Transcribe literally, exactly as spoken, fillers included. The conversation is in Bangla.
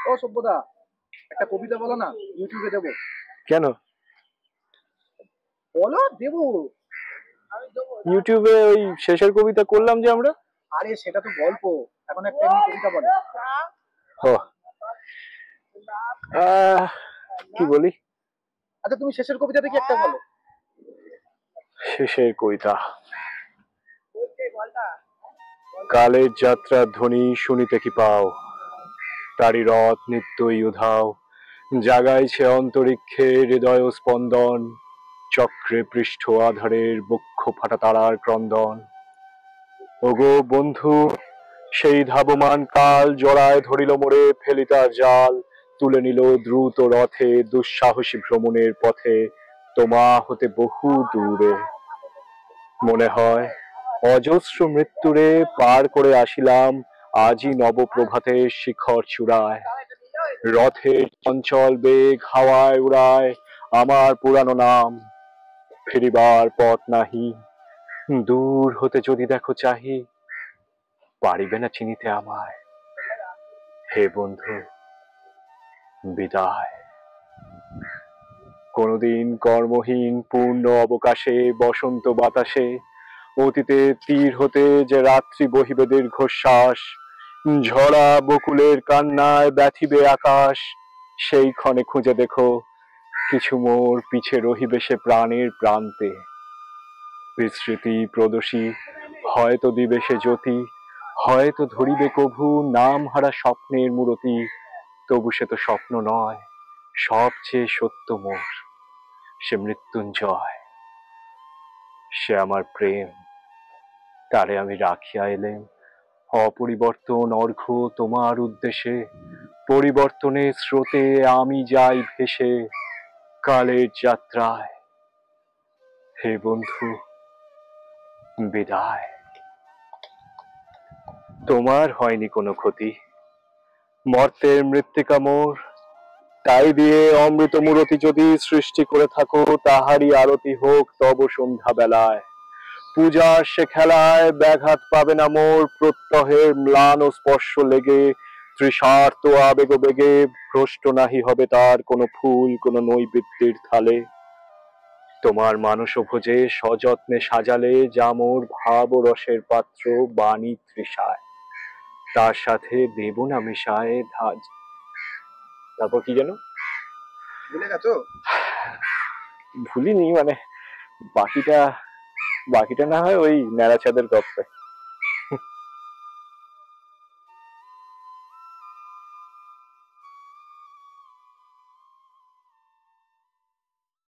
ও সভ্যতা, একটা কবিতা বলো না, ইউটিউবে দেবো। কেন? বলো, দেবো। ইউটিউবে ওই শেষের কবিতা করলাম যে আমরা। আরে সেটা তো গল্প, এখন একটা এমনি কবিতা বলো। ও আহ, কি বলি? আচ্ছা তুমি শেষের কবিতা দেখি একটা বলো। শেষের কবিতা। কালের যাত্রার ধ্বনি শুনিতে কি পাও, তারি রথ নিত্যই উধাও, জাগাইছে অন্তরিক্ষে হৃদয় স্পন্দন, চক্রে পৃষ্ঠ আধারের বক্ষ ফাটা তারার ক্রন্দন। ওগো বন্ধু, সেই ধাবমান কাল জড়ায় ধরিল মোরে, ফেলিতার জাল তুলে নিল দ্রুত রথে, দুঃসাহসী ভ্রমণের পথে তোমা হতে বহু দূরে। মনে হয় অজস্র মৃত্যুরে পার করে আসিলাম আজই নবপ্রভাতের শিখর চূড়ায়। রথের চঞ্চল বেগ হাওয়ায় উড়ায় আমার পুরানো নাম, ফিরিবার পথ নাহি, দূর হতে যদি দেখো চাহি, পারিবে না চিনিতে আমায়। হে বন্ধু, বিদায়। কোনদিন কর্মহীন পূর্ণ অবকাশে বসন্ত বাতাসে অতীতে তীর হতে যে রাত্রি বহিবে দীর্ঘশ্বাস, ঝরা বকুলের কান্নায় ব্যথিবে আকাশ, সেই ক্ষণে খুঁজে দেখো কিছু মোর পিছে রহিবে সে প্রাণের প্রান্তে। বিস্মৃতি প্রদোষী হয়তো দিবে সে জ্যোতি, হয়তো ধরিবে কভু নাম হারা স্বপ্নের মূরতি। তবু সে তো স্বপ্ন নয়, সবচেয়ে সত্য মোর সে মৃত্যুঞ্জয়, সে আমার প্রেম, তারে আমি রাখিয়া এলেম অপরিবর্তন অর্ঘ্য তোমার উদ্দেশ্যে। পরিবর্তনের স্রোতে আমি যাই ভেসে কালের যাত্রায়। হে বন্ধু, বিদায়। তোমার হয়নি কোনো ক্ষতি, মর্তের মৃত্তিকা মোর, তাই দিয়ে অমৃত মূরতি যদি সৃষ্টি করে থাকো, তাহারই আরতি হোক তব সন্ধ্যা বেলায়। পূজার সে খেলায় ব্যাঘাত পাবে না মোর, প্রত্যহের ম্লান ও স্পর্শ লেগে তৃষার্ত আবেগ বেগে ভ্রষ্ট নাহি হবে তার কোনো ফুল কোনো নৈবেদ্যের থালে। তোমার মানস ভোজে সযত্নে সাজালে যা মোর ভাব ও রসের পাত্র বাণী তৃষায়, তার সাথে দেব না মিশায় ধাজ। তারপর কি যেন ভুলে গেছো? ভুলিনি, মানে বাকিটা বাকিটা না হয় ওই ন্যাড়াচাঁদের গপ্পে।